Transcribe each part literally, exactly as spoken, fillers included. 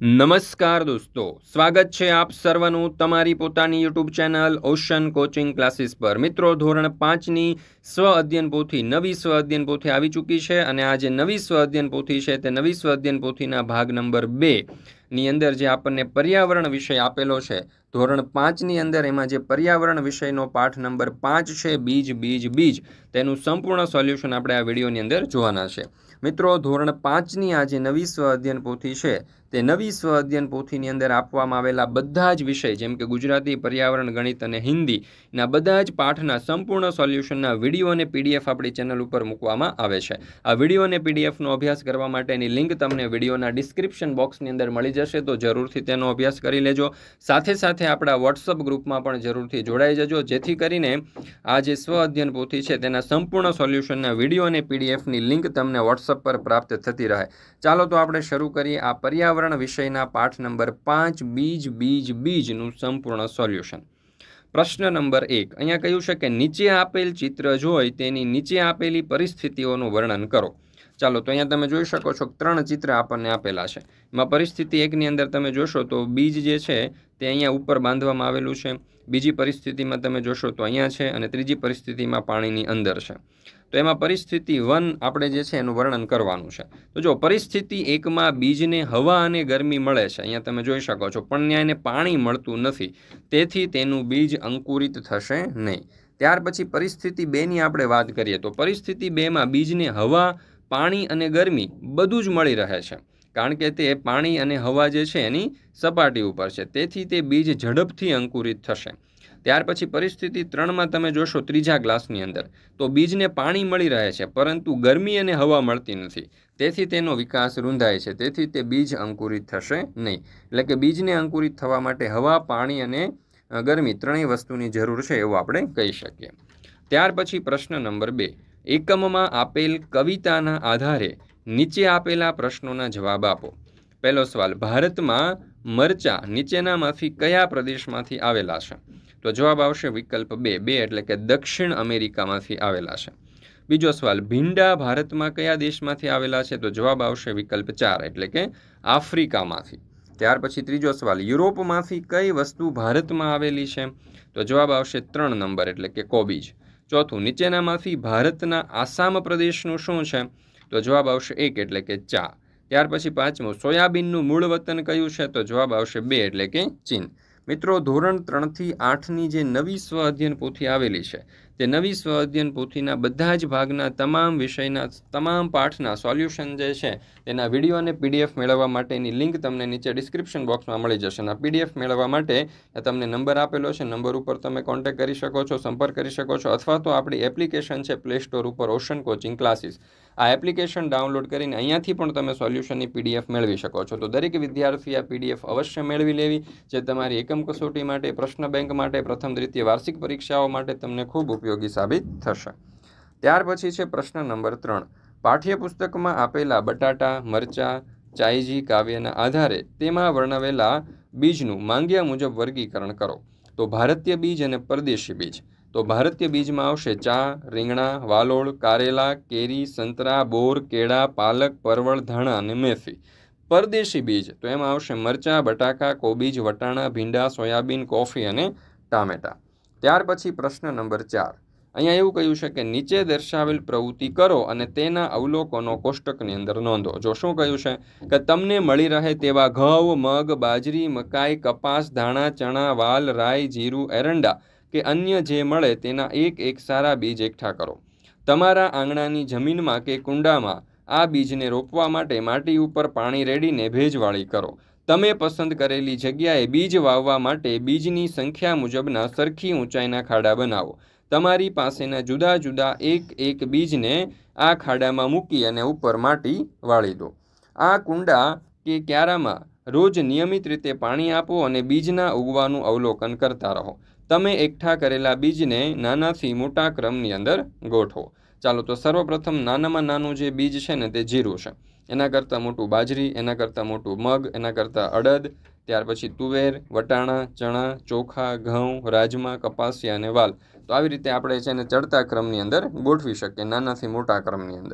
નમસ્કાર દોસ્તો, સ્વાગત છે આપ સર્વનું તમારી પોતાની YouTube channel Ocean Coaching Classes પર। મિત્રો, ધોરણ પાંચની સ્વ અધ્યયન પોથી નવી સ્વ અધ્યયન પોથી આવી ચૂકી છે અને આ જે નવી સ્વ અધ્યયન પોથી છે તે નવી સ્વ અધ્યયન પોથીના ભાગ નંબર બે ની અંદર જે આપણને પર્યાવરણ વિષય આપેલો છે ધોરણ પાંચની અંદર, એમાં જે પર્યાવરણ વિષયનો પાઠ નંબર પાંચ છે બીજ બીજ બીજ, તેનું સંપૂર્ણ સોલ્યુશન આપણે આ વિડીયોની અંદર જોવાના છે। મિત્રો, ધોરણ પાંચની આ જે નવી સ્વ અધ્યયન પોથી છે તે નવી સ્વ અધ્યયન પોથીની અંદર આપવામાં આવેલા બધા જ વિષય, જેમ કે ગુજરાતી, પર્યાવરણ, ગણિત અને હિન્દીના બધા જ પાઠના સંપૂર્ણ સોલ્યુશનના વિડીયો અને પીડીએફ આપણી ચેનલ ઉપર મૂકવામાં આવે છે। આ વિડીયો અને પીડીએફનો અભ્યાસ કરવા માટેની લિંક તમને વિડીયોના ડિસ્ક્રિપ્શન બોક્સની અંદર મળી જશે, તો જરૂરથી તેનો અભ્યાસ કરી લેજો। સાથે સાથે આપણા વોટ્સઅપ ગ્રુપમાં પણ જરૂરથી જોડાઈ જજો, જેથી કરીને આ જે સ્વ અધ્યયન પોથી છે તેના સંપૂર્ણ સોલ્યુશનના વિડીયો અને પીડીએફની લિંક તમને વોટ્સઅપ પર પ્રાપ્ત થતી રહે। ચાલો તો આપણે શરૂ કરીએ આ પર્યાવરણ વિષયના પાઠ નંબર પાંચ બીજ બીજ બીજનું સંપૂર્ણ સોલ્યુશન। પ્રશ્ન નંબર એક, અહીંયા કહ્યું છે કે નીચે આપેલ ચિત્ર જોઈ તેની નીચે આપેલી પરિસ્થિતિઓનું વર્ણન કરો। ચાલો તો અહીંયા તમે જોઈ શકો છો ત્રણ ચિત્ર આપણને આપેલા છે। એમાં પરિસ્થિતિ એકની અંદર તમે જોશો તો બીજ જે છે તે અહીંયા ઉપર બાંધવામાં આવેલું છે, બીજી પરિસ્થિતિમાં તમે જોશો તો અહીંયા છે અને ત્રીજી પરિસ્થિતિમાં પાણીની અંદર છે। તો એમાં પરિસ્થિતિ વન આપણે જે છે એનું વર્ણન કરવાનું છે। તો જો પરિસ્થિતિ એકમાં બીજને હવા અને ગરમી મળે છે, અહીંયા તમે જોઈ શકો છો, પણ ત્યાં એને પાણી મળતું નથી, તેથી તેનું બીજ અંકુરિત થશે નહીં। ત્યાર પછી પરિસ્થિતિ બેની આપણે વાત કરીએ તો પરિસ્થિતિ બેમાં બીજને હવા, પાણી અને ગરમી બધું જ મળી રહે છે, કારણ કે તે પાણી અને હવા જે છે એની સપાટી ઉપર છે, તેથી તે બીજ ઝડપથી અંકુરિત થશે। ત્યાર પછી પરિસ્થિતિ ત્રણમાં તમે જોશો ત્રીજા ગ્લાસની અંદર, તો બીજને પાણી મળી રહે છે પરંતુ ગરમી અને હવા મળતી નથી, તેથી તેનો વિકાસ રૂંધાય છે, તેથી તે બીજ અંકુરિત થશે નહીં। એટલે કે બીજને અંકુરિત થવા માટે હવા, પાણી અને ગરમી ત્રણેય વસ્તુની જરૂર છે એવું આપણે કહી શકીએ। ત્યાર પછી પ્રશ્ન નંબર બે, એકમમાં આપેલ કવિતાના આધારે નીચે આપેલા પ્રશ્નોના જવાબ આપો। પહેલો સવાલ, ભારતમાં મરચા નીચેનામાંથી કયા પ્રદેશમાંથી આવેલા છે? તો જવાબ આવશે વિકલ્પ બે, બે એટલે કે દક્ષિણ અમેરિકામાંથી આવેલા છે। બીજો સવાલ, ભીંડા ભારતમાં કયા દેશમાંથી આવેલા છે? તો જવાબ આવશે વિકલ્પ ચાર એટલે કે આફ્રિકામાંથી। ત્યાર પછી ત્રીજો સવાલ, યુરોપમાંથી કઈ વસ્તુ ભારતમાં આવેલી છે? તો જવાબ આવશે ત્રણ નંબર એટલે કે કોબીજ। ચોથું, નીચેનામાંથી ભારતના આસામ પ્રદેશનું શું છે? તો જવાબ આવશે એક એટલે કે ચા। ત્યાર પછી પાંચમું, સોયાબીનનું મૂળ વતન કયું છે? તો જવાબ આવશે બે એટલે કે ચીન। મિત્રો, ધોરણ ત્રણથી આઠની જે નવી સ્વ અધ્યયન પોથી આવેલી છે તે નવી સ્વ અધ્યયન પોથીના બધા જ ભાગના તમામ વિષયના તમામ પાઠના સોલ્યુશન જે છે તેના વિડીયો અને પીડીએફ મેળવવા માટેની લિંક તમને નીચે ડિસ્ક્રિપ્શન બોક્સમાં મળી જશે। અને પીડીએફ મેળવવા માટે તમને નંબર આપેલો છે, નંબર ઉપર તમે કોન્ટેક્ટ કરી શકો છો, સંપર્ક કરી શકો છો, અથવા તો આપણી એપ્લિકેશન છે પ્લે સ્ટોર ઉપર ઓશન કોચિંગ ક્લાસીસ, આ એપ્લિકેશન ડાઉનલોડ કરીને અહીંયાથી પણ તમે સોલ્યુશનની પીડીએફ મેળવી શકો છો। તો દરેક વિદ્યાર્થી આ પીડીએફ અવશ્ય મેળવી લેવી, જે તમારી એકમ કસોટી માટે, પ્રશ્ન બેંક માટે, પ્રથમ દ્વિતીય વાર્ષિક પરીક્ષાઓ માટે તમને ખૂબ ઉપયોગી સાબિત થશે। ત્યાર પછી છે પ્રશ્ન નંબર ત્રણ, પાઠ્યપુસ્તકમાં આપેલા બટાટા, મરચા, ચાયજી કાવ્યના આધારે તેમાં વર્ણવેલા બીજનું માંગ્યા મુજબ વર્ગીકરણ કરો। તો ભારતીય બીજ અને પરદેશી બીજ, તો ભારતીય બીજમાં આવશે ચા, રીંગણા, વાલોળ, કારેલા, કેરી, સંતરા, બોર, કેળા, પાલક, પરવળ, ધાણા અને મેથી। પરદેશી બીજ, તો એમાં આવશે મરચા, બટાકા, કોબીજ, વટાણા, ભીંડા, સોયાબીન, કોફી અને ટામેટા। ત્યાર પછી પ્રશ્ન નંબર ચાર, અહીંયા એવું કહ્યું છે કે નીચે દર્શાવેલ પ્રવૃત્તિ કરો અને તેના અવલોકનો કોષ્ટકની અંદર નોંધો। જો શું કહ્યું છે કે તમને મળી રહે તેવા ઘઉં, મગ, બાજરી, મકાઈ, કપાસ, ધાણા, ચણા, વાલ, રાઈ, જીરું, એરંડા કે અન્ય જે મળે તેના એક એક સારા બીજ એકઠા કરો। તમારા આંગણાની જમીનમાં કે કુંડામાં આ બીજને રોપવા માટે માટી ઉપર પાણી રેડીને ભેજવાળી કરો। તમે પસંદ કરેલી જગ્યાએ બીજ વાવવા માટે બીજની સંખ્યા મુજબના સરખી ઊંચાઈના ખાડા બનાવો। તમારી પાસેના જુદા જુદા એક એક બીજને આ ખાડામાં મૂકી અને ઉપર માટી વાળી દો। આ કુંડા કે ક્યારામાં રોજ નિયમિત રીતે પાણી આપો અને બીજના ઉગવાનું અવલોકન કરતા રહો। તમે એકઠા કરેલા બીજને નાનાથી મોટા ક્રમની અંદર ગોઠવો। ચાલો તો સર્વપ્રથમ નાનામાં નાનું જે બીજ છે ને તે જીરું છે, એના કરતાં મોટું બાજરી, એના કરતાં મોટું મગ, એના કરતાં અડદ, ત્યાર પછી તુવેર, વટાણા, ચણા, ચોખા, ઘઉં, રાજમા, કપાસિયા અને વાલ। તો આવી રીતે આપણે છે ને ચડતા ક્રમની અંદર ગોઠવી શકીએ, નાનાથી મોટા ક્રમની અંદર।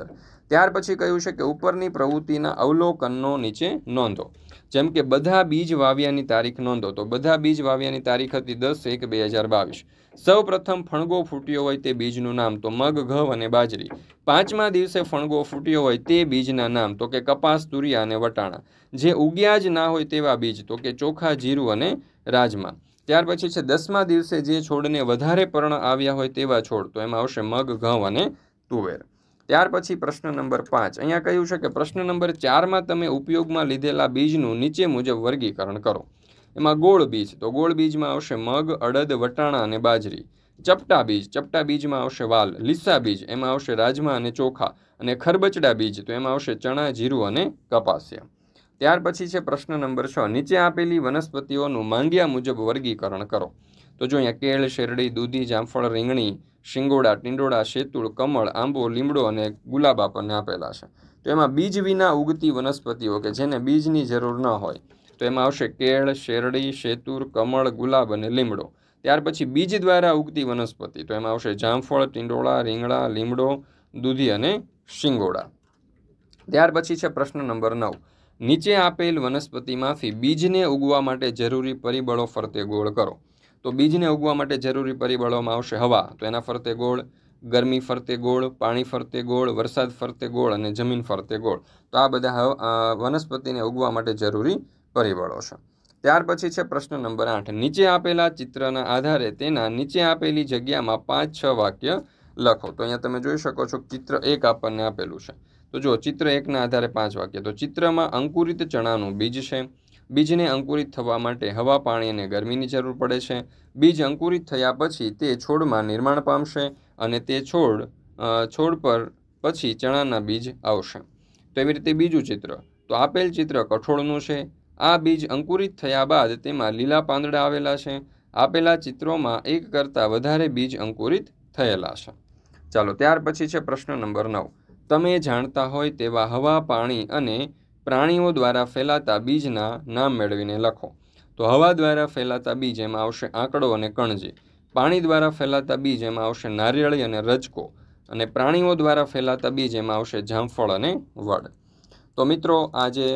ત્યાર પછી કહ્યું છે કે ઉપરની પ્રવૃત્તિના અવલોકનો નીચે નોંધો. જેમ કે બધા બીજ વાવ્યાની તારીખ નોંધો. તો બધા બીજ વાવ્યાની તારીખ હતી દસ એક બે હજાર બાવીસ. સૌ પ્રથમ ફણગો ફૂટ્યો હોય તે બીજનું નામ. તો મગ, ઘઉં અને બાજરી. પાંચમા દિવસે ફણગો ફૂટ્યો હોય તે બીજના નામ. તો કે કપાસ, તુરિયા અને વટાણા. જે ઉગ્યા જ ના હોય તેવા બીજ. તો કે ચોખા, જીરું અને રાજમા. ત્યાર પછી છે દસમા દિવસે જે છોડને વધારે પર્ણ આવ્યા હોય તેવા છોડ. તો એમાં આવશે મગ, ઘઉં અને તુવેર. ત્યાર પછી પ્રશ્ન નંબર પાંચ. અહીંયા કહ્યું છે કે પ્રશ્ન નંબર ચારમાં તમે ઉપયોગમાં લીધેલા બીજનું નીચે મુજબ વર્ગીકરણ કરો. એમાં ગોળ બીજ. તો ગોળ બીજમાં આવશે મગ, અડદ, વટાણા અને બાજરી. ચપટા બીજ. ચપટા બીજમાં આવશે વાલ. લીસા બીજ. એમાં આવશે રાજમા અને ચોખા. અને ખરબચડા બીજ. તો એમાં આવશે ચણા, જીરું અને કપાસિયા. ત્યાર પછી છે પ્રશ્ન નંબર છ. નીચે આપેલી વનસ્પતિઓનું માંગ્યા મુજબ વર્ગીકરણ કરો. તો જો અહીંયા કેળ, શેરડી, દૂધી, જામફળ, રીંગણી, શિંગોડા, ટીંડોળા, શેતુળ, કમળ, આંબો, લીમડો અને ગુલાબ આપણને આપેલા છે. તો એમાં બીજ વિના ઉગતી વનસ્પતિઓ કે જેને બીજની જરૂર ન હોય તો એમાં આવશે કેળ, શેરડી, શેતુર, કમળ, ગુલાબ અને લીમડો. ત્યાર પછી બીજ દ્વારા ઉગતી વનસ્પતિ. તો એમાં આવશે જામફળ, ટીંડોળા, રીંગણા, લીમડો, દૂધી અને શિંગોડા. ત્યાર પછી છે પ્રશ્ન નંબર નવ. નીચે આપેલ વનસ્પતિમાંથી બીજને ઉગવા માટે જરૂરી પરિબળો ફરતે ગોળ કરો. તો બીજને ઉગવા માટે જરૂરી પરિબળોમાં આવશે હવા. તો એના ફરતે ગોળ, ગરમી ફરતે ગોળ, પાણી ફરતે ગોળ, વરસાદ ફરતે ગોળ અને જમીન ફરતે ગોળ. તો આ બધા વનસ્પતિને ઉગવા માટે જરૂરી પરિબળો છે. ત્યાર પછી છે પ્રશ્ન નંબર આઠ. નીચે આપેલા ચિત્રના આધારે તેના નીચે આપેલી જગ્યામાં પાંચ છ વાક્ય લખો. તો અહીંયા તમે જોઈ શકો છો ચિત્ર એક આપણને આપેલું છે. તો જો ચિત્ર એકના આધારે પાંચ વાક્ય. તો ચિત્રમાં અંકુરિત ચણાનું બીજ છે. બીજને અંકુરિત થવા માટે હવા, પાણી અને ગરમીની જરૂર પડે છે. બીજ અંકુરિત થયા પછી તે છોડમાં નિર્માણ પામશે અને તે છોડ છોડ પર પછી ચણાના બીજ આવશે. તો એવી રીતે બીજું ચિત્ર. તો આપેલ ચિત્ર કઠોળનું છે. આ બીજ અંકુરિત થયા બાદ તેમાં લીલા પાંદડા આવેલા છે. આપેલા ચિત્રોમાં એક કરતાં વધારે બીજ અંકુરિત થયેલા છે. ચાલો ત્યાર પછી છે પ્રશ્ન નંબર નવ. તમે જાણતા હોય તેવા હવા, પાણી અને પ્રાણીઓ દ્વારા ફેલાતા બીજના નામ મેળવીને લખો. તો હવા દ્વારા ફેલાતા બીજ એમાં આવશે આંકડો અને કણજી. પાણી દ્વારા ફેલાતા બીજ એમાં આવશે નારિયેળી અને રજકો. અને પ્રાણીઓ દ્વારા ફેલાતા બીજ એમાં આવશે જામફળ અને વડ. તો મિત્રો આ જે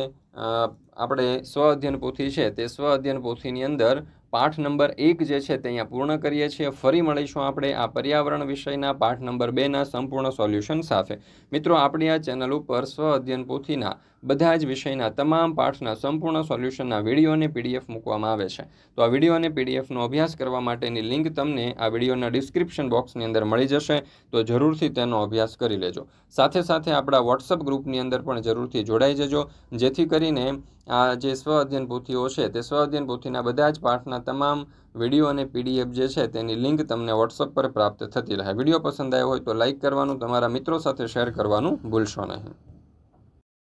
આપણે સ્વ અધ્યયન પોથી છે તે સ્વ અધ્યયન પોથીની અંદર પાઠ નંબર એક જે છે તે અહીંયા પૂર્ણ કરીએ છીએ. ફરી મળીશું આપણે આ પર્યાવરણ વિષયના પાઠ નંબર બેના સંપૂર્ણ સોલ્યુશન સાથે. મિત્રો આપણી આ ચેનલ ઉપર સ્વ અધ્યયન પોથીના બધા જ વિષયના તમામ પાઠના સંપૂર્ણ સોલ્યુશનના વિડીયો અને પીડીએફ મૂકવામાં આવે છે. તો આ વિડીયો અને પીડીએફનો અભ્યાસ કરવા માટેની લિંક તમને આ વિડીયોના ડિસ્ક્રિપ્શન બોક્સની અંદર મળી જશે. તો જરૂરથી તેનો અભ્યાસ કરી લેજો. સાથે સાથે આપણા વોટ્સઅપ ગ્રુપની અંદર પણ જરૂરથી જોડાઈ જજો, જેથી કરીને આ જે સ્વ અધ્યયન પોથીઓ છે તે સ્વ અધ્યયન પોથીના બધા જ પાઠના તમામ વિડીયો અને પીડીએફ જે છે તેની લિંક તમને વોટ્સઅપ પર પ્રાપ્ત થતી રહે. વિડીયો પસંદ આવ્યો હોય તો લાઇક કરવાનું, તમારા મિત્રો સાથે શેર કરવાનું ભૂલશો નહીં.